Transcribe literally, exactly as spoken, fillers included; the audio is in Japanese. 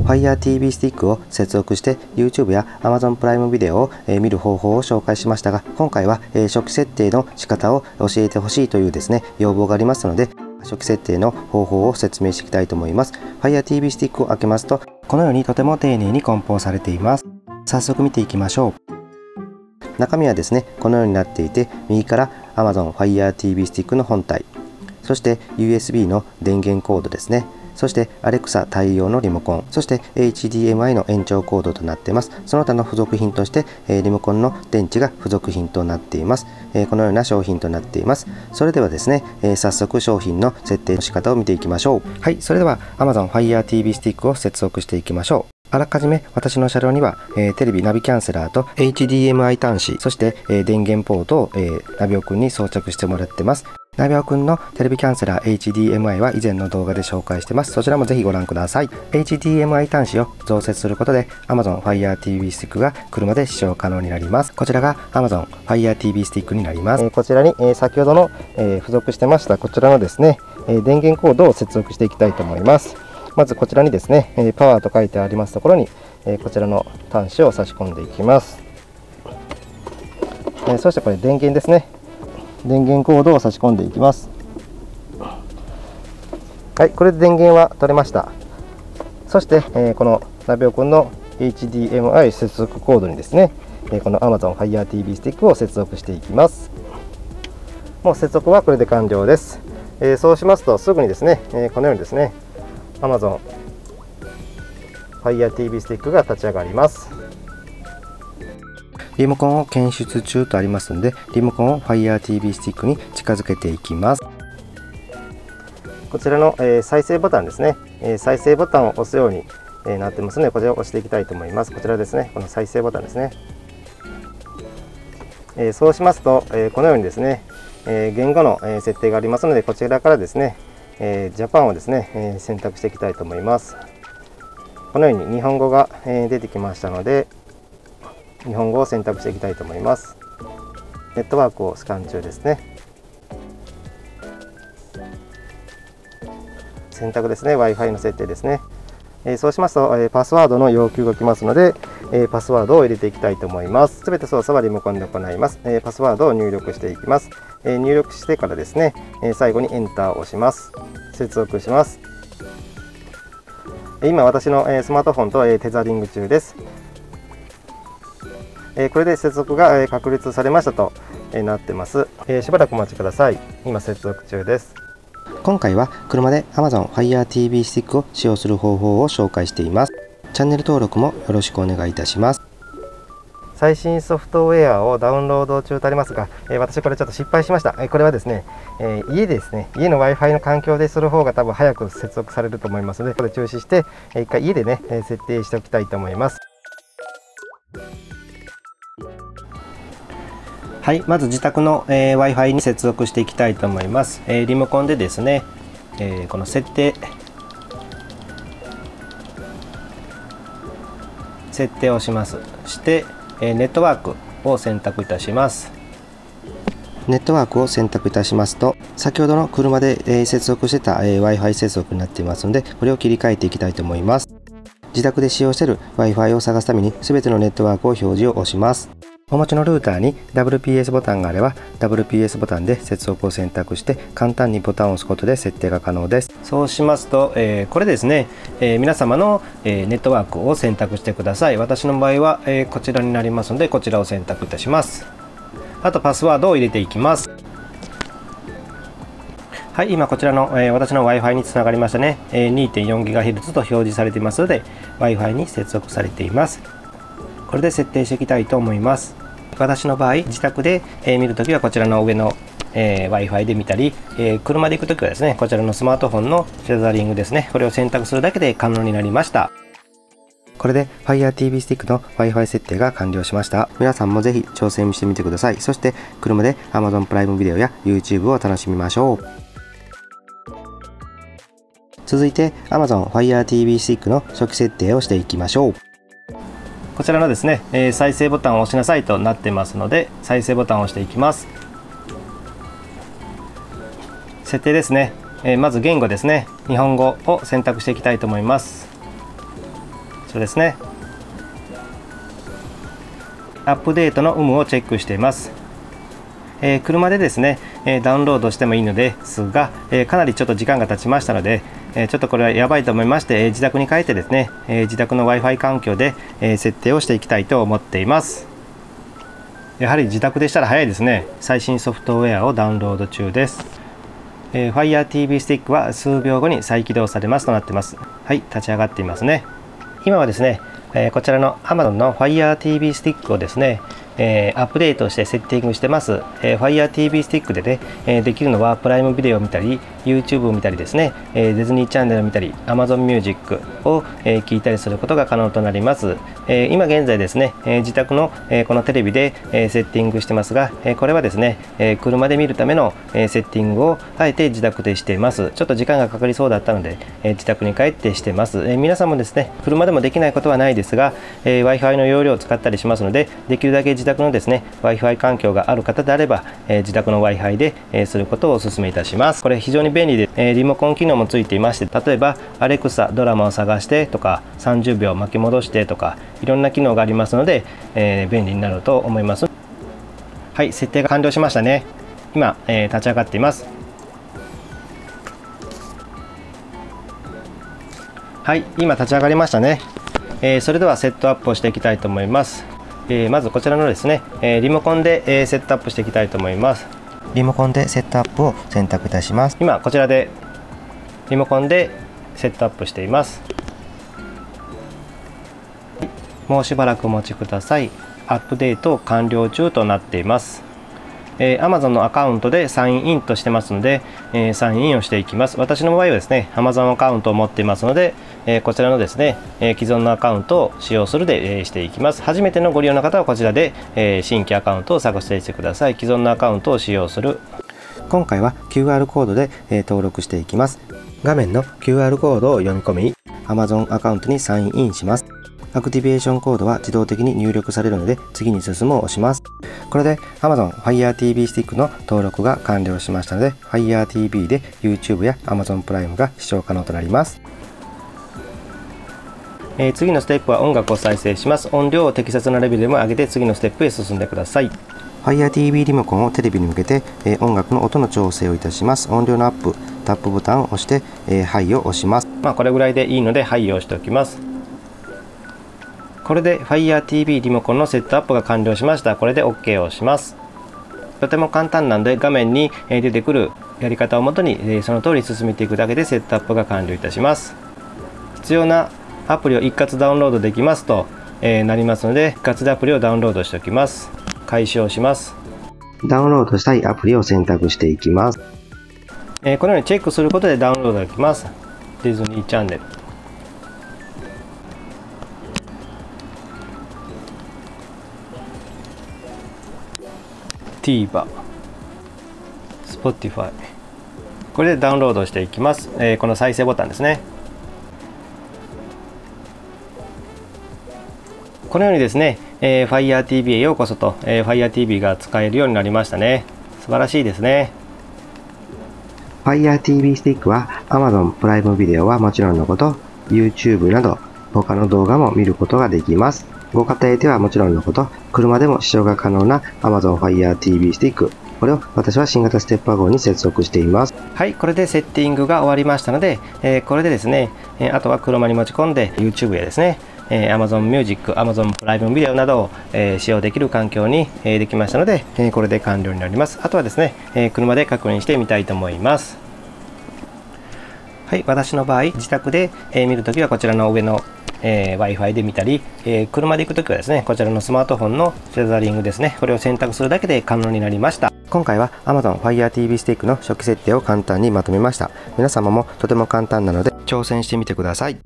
Fire ティーブイ スティックを接続して YouTube や Amazon プライムビデオを見る方法を紹介しましたが、今回は初期設定の仕方を教えてほしいというですね、要望がありますので、初期設定の方法を説明していきたいと思います。Fire ティーブイ スティックを開けますと、このようにとても丁寧に梱包されています。早速見ていきましょう。中身はですね、このようになっていて、右から Amazon Fire ティーブイ スティックの本体、そして ユーエスビー の電源コードですね、そして Alexa 対応のリモコン、そして エイチディーエムアイ の延長コードとなっています。その他の付属品として、リモコンの電池が付属品となっています。このような商品となっています。それではですね、早速商品の設定の仕方を見ていきましょう。はい、それでは Amazon Fire ティーブイ スティックを接続していきましょう。あらかじめ私の車両には、えー、テレビナビキャンセラーと エイチディーエムアイ 端子、そして、えー、電源ポートを、えー、ナビオくんに装着してもらってます。ナビオくんのテレビキャンセラー エイチディーエムアイ は以前の動画で紹介してます。そちらもぜひご覧ください。エイチディーエムアイ 端子を増設することで Amazon Fire ティーブイ スティックが車で使用可能になります。こちらが Amazon Fire ティーブイ スティックになります。えー、こちらに、えー、先ほどの、えー、付属してましたこちらのですね、えー、電源コードを接続していきたいと思います。まずこちらにですね、えー、パワーと書いてありますところに、えー、こちらの端子を差し込んでいきます。えー、そしてこれ電源ですね。電源コードを差し込んでいきます。はい、これで電源は取れました。そして、えー、このナビオくんの エイチディーエムアイ 接続コードにですね、えー、この Amazon Fire ティーブイ スティックを接続していきます。もう接続はこれで完了です。えー、そうしますとすぐにですね、えー、このようにですね Amazon Fire ティーブイ スティックが立ち上がります。リモコンを検出中とありますので、リモコンを Fire ティーブイ スティックに近づけていきます。こちらの、えー、再生ボタンですね、えー、再生ボタンを押すように、えー、なってますので、こちらを押していきたいと思います。こちらですね、この再生ボタンですね。えー、そうしますと、えー、このようにですね、えー、言語の、えー、設定がありますので、こちらからですね、えー、ジャパンをですね、えー、選択していきたいと思います。このように日本語が、えー、出てきましたので、日本語を選択していきたいと思います。ネットワークをスキャン中ですね。選択ですね、Wi-Fi の設定ですね。えー、そうしますと、えー、パスワードの要求が来ますので、えー、パスワードを入れていきたいと思います。すべて操作はリモコンで行います。えー、パスワードを入力していきます。えー、入力してからですね、えー、最後にエンターを押します。接続します。今、私の、えー、スマートフォンと、えー、テザリング中です。えー、これで接続が、えー、確立されましたと、えー、なってます。えー、しばらくお待ちください。今、接続中です。今回は車で Amazon Fire ティーブイ スティックを使用する方法を紹介しています。チャンネル登録もよろしくお願いいたします。最新ソフトウェアをダウンロード中とありますが、えー、私これちょっと失敗しました。えー、これはですね、えー、家でですね、家の Wi-Fi の環境でする方が多分早く接続されると思いますので、これ中止して、えー、一回家でね、えー、設定しておきたいと思います。はい、まず自宅の、えー、Wi-Fi に接続していきたいと思います。えー、リモコンでですね、えー、この設定設定をします。して、えー、ネットワークを選択いたします。ネットワークを選択いたしますと、先ほどの車で、えー、接続してた、えー、Wi-Fi 接続になっていますので、これを切り替えていきたいと思います。自宅で使用している Wi-Fi を探すために、すべてのネットワークを表示を押します。お持ちのルーターに ダブリューピーエス ボタンがあれば ダブリューピーエス ボタンで接続を選択して簡単にボタンを押すことで設定が可能です。そうしますと、えー、これですね、えー、皆様の、えー、ネットワークを選択してください。私の場合は、えー、こちらになりますのでこちらを選択いたします。あとパスワードを入れていきます。はい、今こちらの、えー、私の Wi-Fi につながりましたね。えー、にてんよんギガヘルツ と表示されていますので Wi-Fi に接続されています。これで設定していきたいと思います。私の場合、自宅で、えー、見るときはこちらの上の、えー、Wi-Fi で見たり、えー、車で行くときはですね、こちらのスマートフォンのテザリングですね、これを選択するだけで可能になりました。これで Fire ティーブイ スティックの Wi-Fi 設定が完了しました。皆さんもぜひ挑戦してみてください。そして車で Amazon プライムビデオや YouTube を楽しみましょう。続いて Amazon Fire ティーブイ スティックの初期設定をしていきましょう。こちらのですね、えー、再生ボタンを押しなさいとなってますので、再生ボタンを押していきます。設定ですね、えー、まず言語ですね、日本語を選択していきたいと思います。 そうですね。アップデートの有無をチェックしています。えー、車でですね、えー、ダウンロードしてもいいのですが、えー、かなりちょっと時間が経ちましたので、えー、ちょっとこれはやばいと思いまして、えー、自宅に帰ってですね、えー、自宅の Wi-Fi 環境で、えー、設定をしていきたいと思っています。やはり自宅でしたら早いですね。最新ソフトウェアをダウンロード中です。えー、Fire ティーブイ スティックは数秒後に再起動されますとなっています。はい、立ち上がっていますね。今はですね、えー、こちらの Amazon の Fire ティーブイ スティックをですね、えー、アップデートしてセッティングしてます。えー、Fire ティーブイ スティックでね、えー、できるのはプライムビデオを見たり YouTube を見たりですね、えー、ディズニーチャンネルを見たり Amazon ミュージックを、えー、聞いたりすることが可能となります。えー、今現在ですね、えー、自宅の、えー、このテレビで、えー、セッティングしてますが、えー、これはですね、えー、車で見るための、えー、セッティングをあえて自宅でしています。ちょっと時間がかかりそうだったので、えー、自宅に帰ってしてます。えー、皆さんもですね、車でもできないことはないですが、えー、Wi-Fi の容量を使ったりしますので、できるだけ自宅のですねWi-Fi 環境がある方であれば、えー、自宅の Wi-Fi で、えー、することをお勧めいたします。これ非常に便利で、えー、リモコン機能もついていまして、例えば Alexa ドラマを探してとかさんじゅうびょう巻き戻してとかいろんな機能がありますので、えー、便利になると思います。はい、設定が完了しましたね。今、えー、立ち上がっています。はい、今立ち上がりましたね。えー、それではセットアップをしていきたいと思います。えー、まずこちらのですね、えー、リモコンで、えー、セットアップしていきたいと思います。リモコンでセットアップを選択いたします。今こちらでリモコンでセットアップしています。もうしばらくお待ちください。アップデート完了中となっています。えー、Amazon のアカウントでサインインとしてますので、えー、サインインをしていきます。私の場合はですね Amazon アカウントを持っていますので、えー、こちらのですね、えー、既存のアカウントを使用するで、えー、していきます。初めてのご利用の方はこちらで、えー、新規アカウントを作成してください。既存のアカウントを使用する。今回は キューアール コードで、えー、登録していきます。画面の キューアール コードを読み込み Amazon アカウントにサインインします。アクティベーションコードは自動的に入力されるので次に進むを押します。これで Amazon Fire ティーブイ スティックの登録が完了しましたので Fire ティーブイ で YouTube や Amazon プライムが視聴可能となります。えー、次のステップは音楽を再生します。音量を適切なレベルでも上げて次のステップへ進んでください。Fire ティーブイ リモコンをテレビに向けて、えー、音楽の音の調整をいたします。音量のアップ、タップボタンを押して、えー、はいを押します。まあこれぐらいでいいのではいを押しておきます。これで Fire ティーブイ リモコンのセットアップが完了しました。これで オーケー を押します。とても簡単なので画面に出てくるやり方をもとにその通り進めていくだけでセットアップが完了いたします。必要なアプリを一括ダウンロードできますと、えー、なりますので一括でアプリをダウンロードしておきます。開始をします。ダウンロードしたいアプリを選択していきます。えー、このようにチェックすることでダウンロードできます。ディズニーチャンネル、TVer、Spotify、これでダウンロードしていきます。えー、この再生ボタンですね。このようにですね、えー、Fire ティーブイ へようこそと、えー、Fire ティーブイ が使えるようになりましたね。素晴らしいですね。Fire ティーブイ スティックは Amazon プライムビデオはもちろんのこと、YouTube など他の動画も見ることができます。ご家庭ではもちろんのこと、車でも視聴が可能な Amazon Fire ティーブイ スティック。これを私は新型ステッパー号に接続しています。はい、これでセッティングが終わりましたので、えー、これでですね、えー、あとは車に持ち込んで YouTube やですね、えー、Amazon Music、Amazon プライムビデオなどを、えー、使用できる環境に、えー、できましたので、えー、これで完了になります。あとはですね、えー、車で確認してみたいと思います。はい、私の場合、自宅で、えー、見るときはこちらの上のえー、Wi-Fi で見たり、えー、車で行くときはですね、こちらのスマートフォンのセザリングですね、これを選択するだけで可能になりました。今回は Amazon Fire ティーブイ スティックの初期設定を簡単にまとめました。皆様もとても簡単なので挑戦してみてください。